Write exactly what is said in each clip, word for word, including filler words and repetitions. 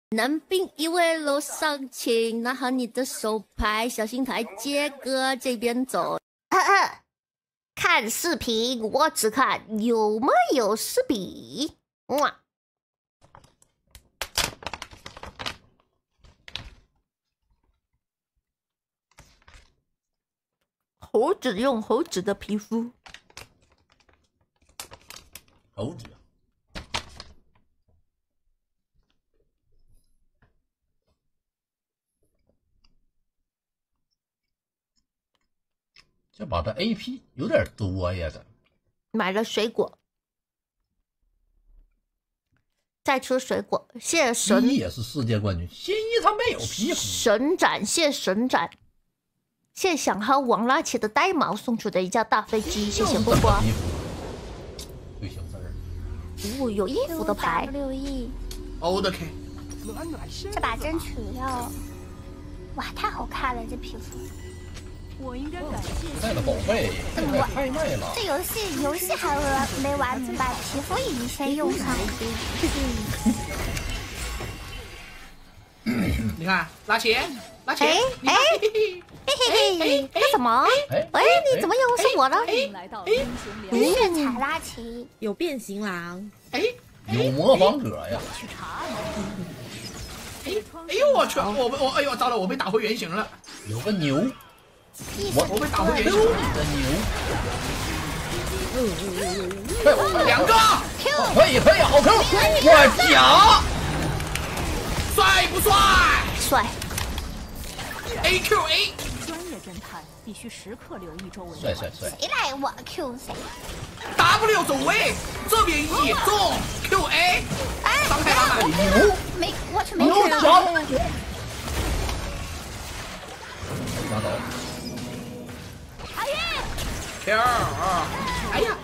男宾一位楼上请，拿好你的手牌，小心台阶哥这边走。看视频，我只看有没有视频。哇！猴子用猴子的皮肤。 猴子。 这把的 A P 有点多呀，这买了水果，再吃水果。谢神一也是世界冠军，新一他没有皮肤。 神斩，谢神斩，谢想和王拉奇的呆毛送出的一架大飞机，谢谢波波。 对小字儿。 哦，有衣服的牌。 W E。 O 的 K。 这把真取了，哇，太好看了，这皮肤。 我应该感谢带了宝贝，太太卖了。 这游戏游戏还没玩明白，皮肤已经先用上了。 你看，拉起，拉起， 哎哎嘿嘿嘿，那什么？哎，你怎么又是我了？ 来到英雄联炫彩拉奇， 有变形狼， 哎， 有模仿者呀。 去查。 哎哎呦我去，我我哎呦糟了，我被打回原形了。 有个牛。 我我被打回原形了。牛， 两个， 可以可以，好 Q， 我假， 帅不帅？ 帅。 A Q A。 专业侦探必须时刻留意周围。 帅帅帅。 谁来我 Q 谁 ？W 走位，这边一中 Q A。 哎， 伤害八百。 牛， 没我去没牛看到。 拿走。 Q 啊！哎呀，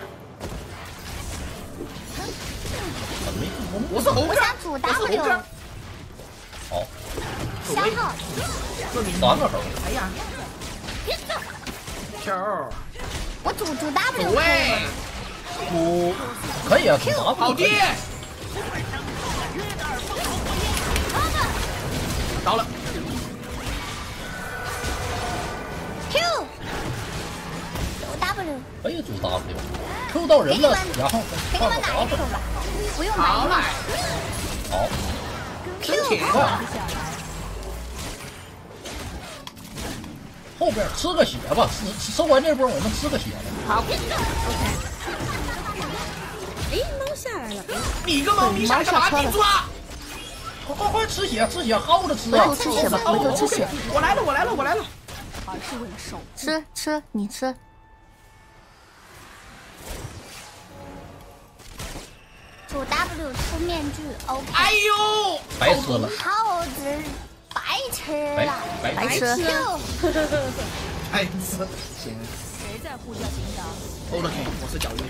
我是猴我想主 W。 好， 消耗。 三个猴。 哎呀 ！Q。 我主主 W。 喂。 主可以啊，主 W。 好的。到了。 Q。 W 可以主 W，Q 到人了，然后给你们打一 Q 吧，不用买。 好来， 好 ，Q 后边吃个血吧，吃吃完这波我们吃个血吧。 好 ，OK。哎，猫下来了， 你个猫咪下干嘛？顶住了！ 快快快吃血，吃血，耗着吃啊！回头吃血吧，回头吃血。 我来了，我来了，我来了。 而是为了守。 吃吃，你吃。 主 W 出面具 ，OK。 哎呦， 白吃了。 耗子白吃了， 白白吃。 白吃。行。 谁在呼叫警长 ？O 的 K， 我是小鱼。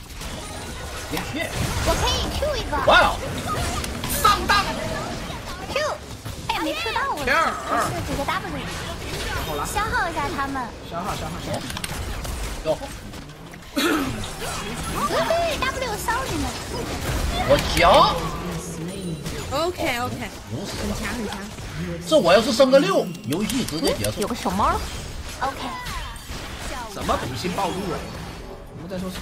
我可以 Q 一个。 哇！ 上当。 Q， 哎呀，没 Q 到我。是这个 W。 好了。 消耗一下他们。 消耗消耗消耗。 消耗。 对 W 烧你们！ 我强。 OK OK， 很强很强。 这我要是升个六，游戏直接结束。 有个小猫。 OK。 什么本性暴露啊？我们在说什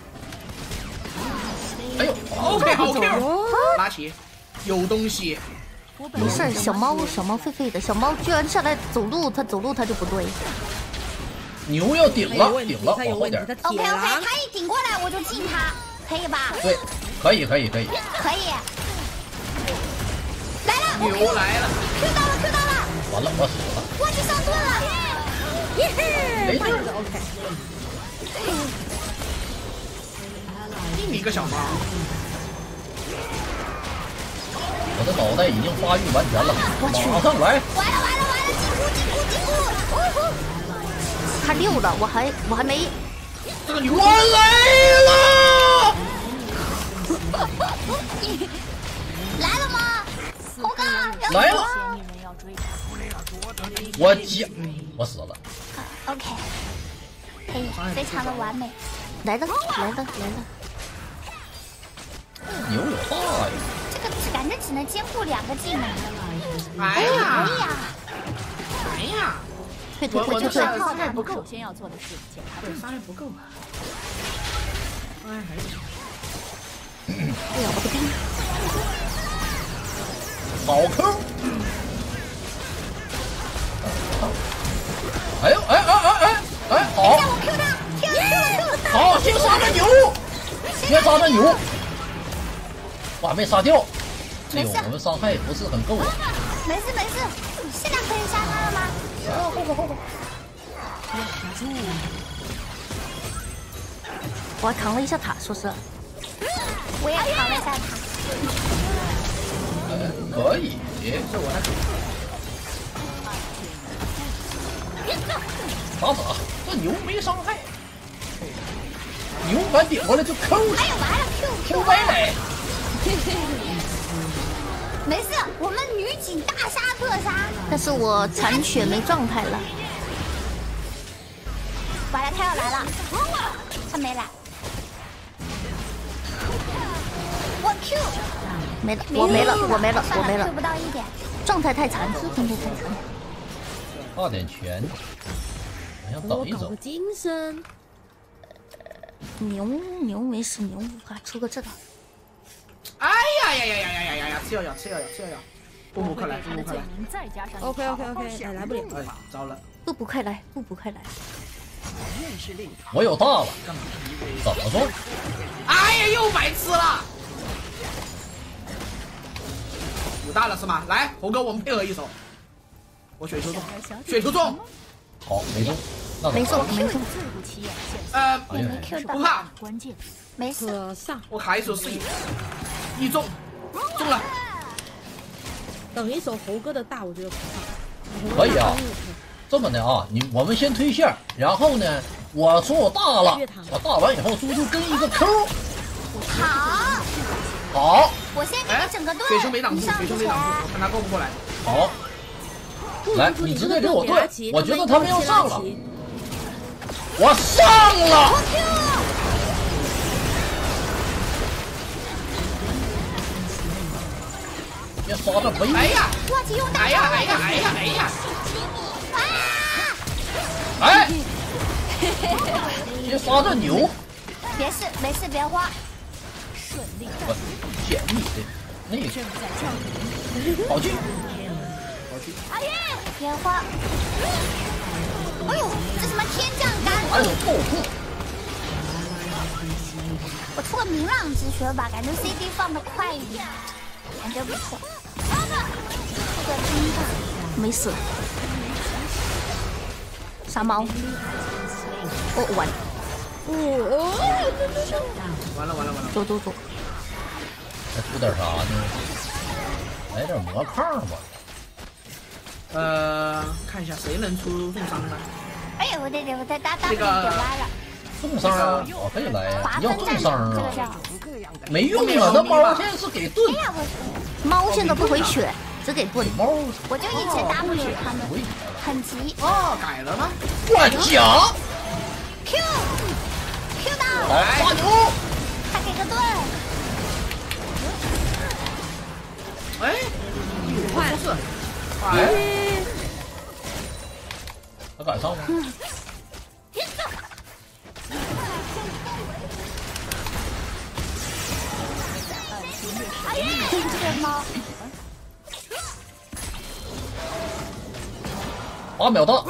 么？哎呦 ，OK 好 Q， 拉起，有东西。 没事，小猫小猫废废的，小猫居然下来走路，它走路它就不对。 牛要顶了，顶了，往后点。 OK OK， 他一顶过来我就进他，可以吧？ 对，可以可以可以。 可以。来了， 牛来了 ，Q 到了 Q 到了。 完了，我死了。 我去上盾了。 耶嘿， 没事 OK。 另一个小猫。 我的脑袋已经发育完全了，马上来。 完了完了完了，进攻进攻进攻！ 他溜了，我还我还没。 这个牛我来了！ 来了吗？猴哥， 来了！我接，我死了。 OK， 可以，非常的完美。 来了来了来了！ 牛有大呀！ 这个这只感觉只能兼顾两个技能。 哎呀， 可以呀， 哎呀， 退退我我这退退退！ 伤害不够首，先要做的是检查对，伤害不够啊。哎，还是哎呀，我的兵！ 好坑！哎呦哎哎哎哎哎，好！ 我 Q 他，Q Q Q 好，先杀这牛，先杀这牛。哇，没杀掉。哎呦，我们伤害不是很够啊。 没事没事，现在可以杀他了吗？ 后边后边。 我还扛了一下塔，说实话。 我也扛了一下塔。 哎，可以。 这我来。 咋咋？这牛没伤害，牛完顶过来就抠， 哎呀完了 Q 抠歪来。 没事，我们女警大杀特杀。 但是我残血没状态了。 完了，他要来了，他没来。我 Q 没了，我没了，我没了，我没了 ，Q 不到一点。 状态太残，状态太残。 差点全，好像等我等一走搞个。精神。 牛牛没事，牛啊，出个这个。 哎呀呀呀呀呀呀呀呀！吃药药，吃药药，吃药药！布布快来，布布快来！ 再加上 OK OK OK，来来不了。 哎，糟了！ 步步快来，步步快来！ 我有大了，怎么说？ 哎呀，又白痴了！有大了是吗？来，猴哥，我们配合一手。我雪球中，雪球中。 好，没中，那没中，没中。 最不起眼的线索， 呃， 哎呀， Q 到不怕， 关键没事。 可上， 我卡一手是一，一中，中了。 等一手猴哥的大，我觉得可上。 可以啊。这么的啊，你我们先推线，然后呢，我说我大了，我大完以后，猪猪跟一个 Q。 好， 好， 我先给你整个队。 雪球没挡住， 你上雪球之前没挡住，我看他过不过来。 好，来，你直接给我对，我觉得他们要上了，我上了。别刷这没。 哎呀！ 忘记用大哎呀！哎呀！哎呀！哎呀！ 哎！别刷这牛！ 别事，没事，别慌。 顺利我捡你的那个正在教育跑去， 阿月，别慌。哎呦，这什么天降甘还有透控。 我出个明朗之学吧，感觉 C D 放的快一点，感觉不错。出个金吧， 没死。杀猫。哦，完了。 哦， 完了完了完了！ 走走走。 再出点啥呢？来点魔抗吧。 呃，看一下谁能出重伤呢？ 哎呀，我这这我在搭搭这个点歪了。 重伤啊，我可以来呀。 划你要重分战这个伤啊？ 叫。 没用啊，那猫现在是给盾哎，呀，我猫现在不回血，只给盾。 猫我就一直 W 他们， 回血了。 很急。 哦，改了吗？ 灌甲， Q Q 到， 好大牛！ 他给个盾。 哎， 快不是， 哎， 哎， 他敢上吗？ 哎呀，这个猫。 八秒到，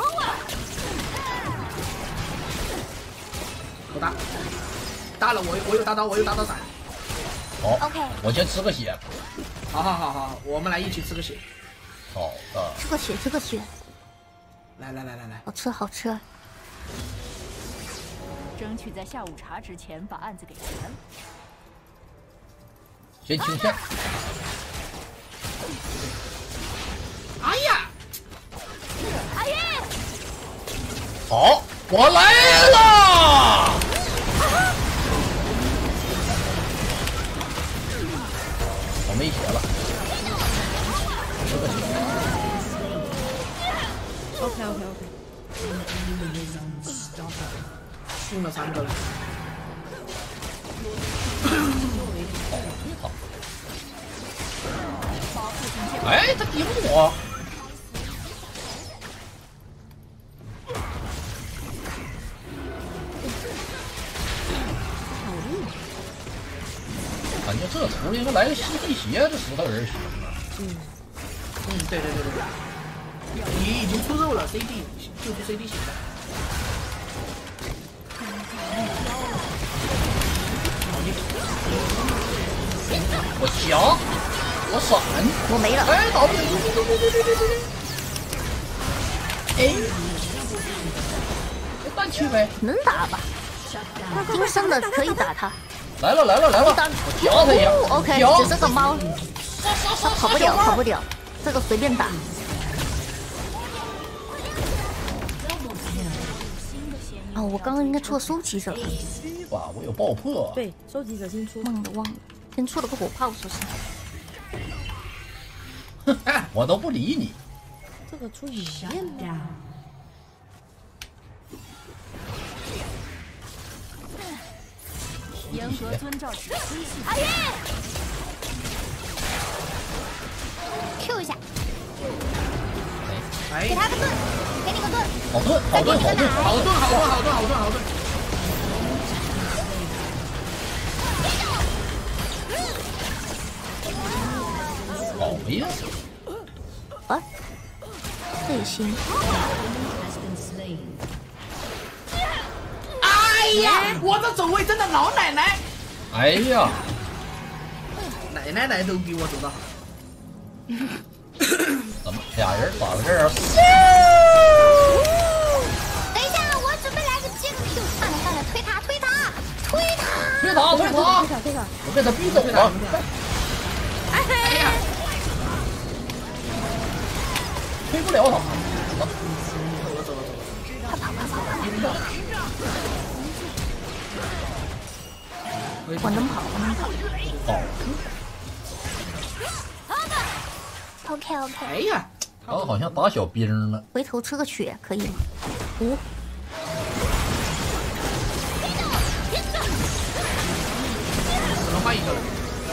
我打，打了，我我有大刀，我有大刀闪。 好 OK 我先吃个血。 好好好好，我们来一起吃个血。 好的， 这个血，这个血， 来来来来来， 好吃好吃。 争取在下午茶之前把案子给结了。 先清线。 哎呀！ 阿月， 好，我来了。我没血了，吃个血。 OK OK OK， 中了三个了。 好， 哎，他顶我！感觉这图应该来个吸地鞋的石头人行啊。 嗯嗯，对对对对对。你已经出肉了 ，C D 就出 C D 行了。 我强，我闪， 我没了。 哎，打不了，对对对对对对对。哎，单去呗， 能打吧？金身的可以打他。 来了来了来了，我夹他一下。 哦 OK， 只是个猫，他跑不了，跑不了，这个随便打。哦，我刚刚应该出了收集者。 哇，我有爆破。 对，收集者先出。 忘了忘了，先出了个火炮，说是。 哼，我都不理你。 这个出雨燕吗？ 严格遵照指挥系统。 阿月 ，Q 一下， 哎， 给他个盾，给你个盾， 好盾，好盾，好盾， 好盾，好盾，好盾，好盾，好盾。 好呀！ 啊，这也行。 哎呀，我这走位真的老奶奶！ 哎呀， 奶奶奶都比我走得好。 怎么俩人打到这儿？ 等一下，我准备来个接个 Q， 算了算了，推他推他推他， 推他，推他！ 推他推他！ 我被他逼走了。 哎呀， 推不了他。 走了走了走了。 快跑快跑快跑！ 我能跑，我能跑。 好， OK OK， 哎呀， 他好像打小兵呢。 回头吃个血可以吗？五。 只能换一个了。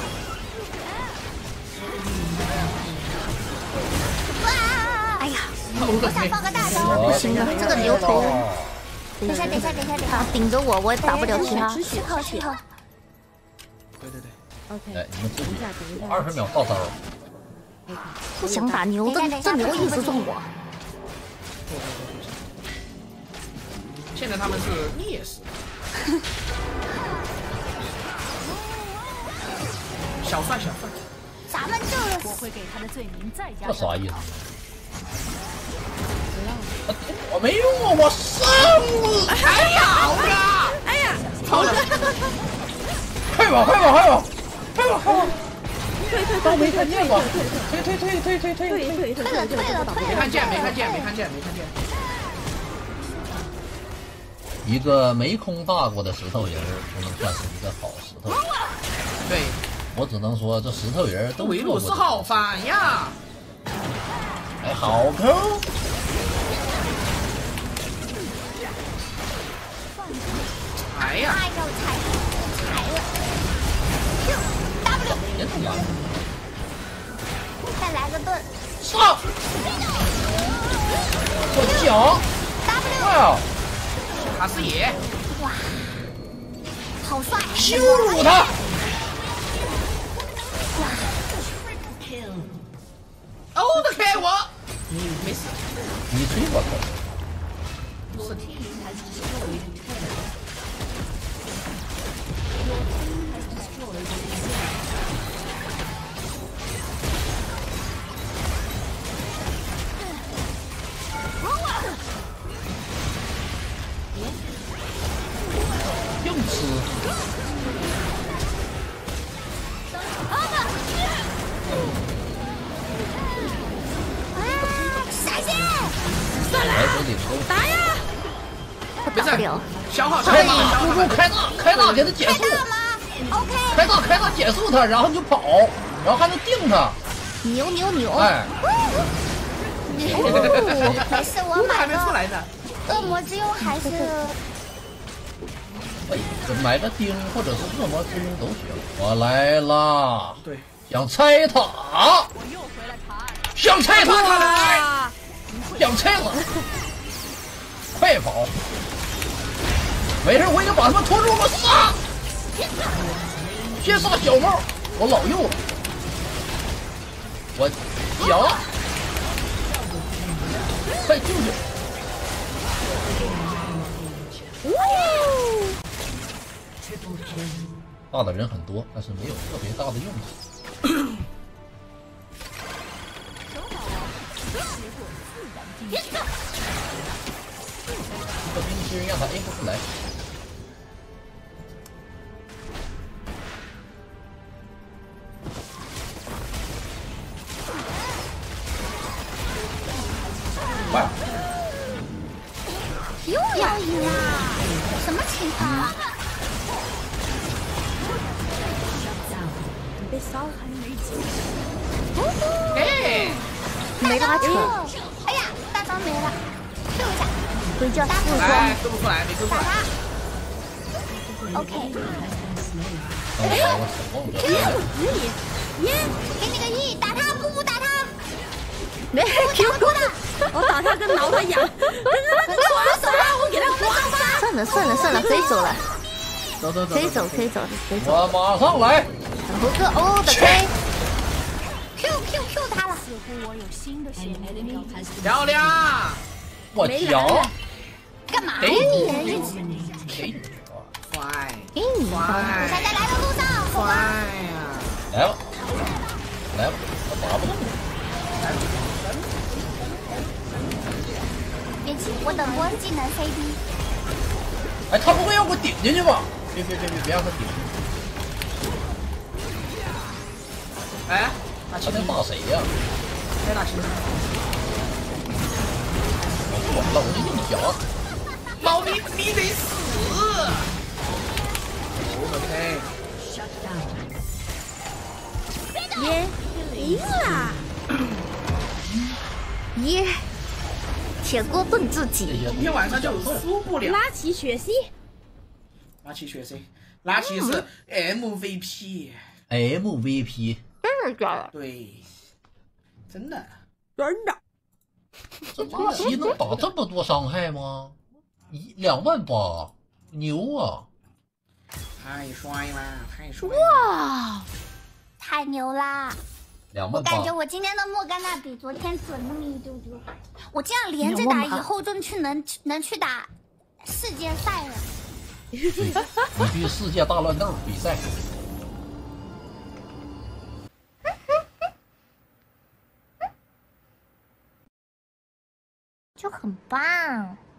哎呀， 我我想放个大招。 不行啊，这个牛头， 等一下等一下等一下等一他下， 顶着我，我也打不了其他。 吃口吃口。 对对对。 OK， 哎，你们自己等一下等一下， 二十秒到招。 不想打牛，这这牛一直中我。 现在他们是劣势。小帅小帅， 咱们就是我会给他的罪名再加这啥意思？ 不我没用啊，我上了！ 哎呀，好呀！ 哎呀， 好的， 快吧，快吧，快吧，快吧，快吧！ 退退都没看见吧？ 退退退退退退退退退退退了退了退了， 没看见，没看见，没看见，没看见。 一个没空大过的石头人，不能算是一个好石头人。 对， 我只能说这石头人都维做过。 鲁斯好烦呀！ 哎，好抠！ 哎呀， 哎呦踩踩了 ，Q W， 别动了， 再来个盾上！我脚！ ，W， 哇！ 卡斯野， 哇，好帅！ 羞辱他！ 欧的开我，没死， 你吹我头！ 是体。 硬吃！ 闪现！ 来这里抽！ 打呀！ 我打不了。 消耗消开耗消耗大，开大，开大，给他减速！ 大吗 ？OK， 开大，开大，减速他，然后你就跑，然后还能定他。 牛牛牛！ 哎， 哦，没事，我买还没出个来呢。 恶魔之拥还是哎，买个钉或者是恶魔之拥都行。我来啦！ 对， 想拆塔， 我又回来查案。 香菜子， 哇！ 香菜子，快跑！没事，我已经把他们拖住了，杀！先杀小帽，我老幼了，我脚，快救救！大的人很多，但是没有特别大的用处。这个冰淇让他 A 不出来。快！ 又要赢啦！什么情况？ 被烧还没进。 哎， 没拉扯， 哎呀，大招没了，Q 一下， 回家四哎， 光， 救不出来，没救出来。 打他。OK， 哎，我手忘了。 耶，给你个 E，打他，不不打他。 没 Q 过的， 我打他跟挠他痒，刮痧，我给他刮痧。 算了算了算了，可以走了， 走走走， 可以走可以走可以走。 我马上来。 猴哥哦的 K， Q Q Q 他了。 似乎我有新的血脉要开始漂亮！ 我脚。 干嘛呀给你？ 你，给你， 快给你我快现在来的路上，好快吗？ 呀！ 来吧，来吧，我打不动你。 别急，我等波技能 C D。 哎，他不会让我顶进去吧？别别别别别让他顶进去！ 哎，打他麒麟， 能打谁呀？ 该打麒麟。 我完了，我这硬夹。 猫咪，你得死！OK， 耶，赢啦！ 耶，铁锅炖自己， 今天晚上就输不了。 拉起血吸， 拉起血 C， 拉起是 M V P。 M V P， 真的假的？ 对，真的。 真的。 这拉奇能打这么多伤害吗？一两万八，牛啊！ 太帅啦，太帅了！ 哇，太牛啦！ 两万八我感觉，我今天的莫甘娜比昨天准那么一丢丢。我这样连着打，以后就去能能去打世界赛了。 你去世界大乱斗比赛。 就很棒。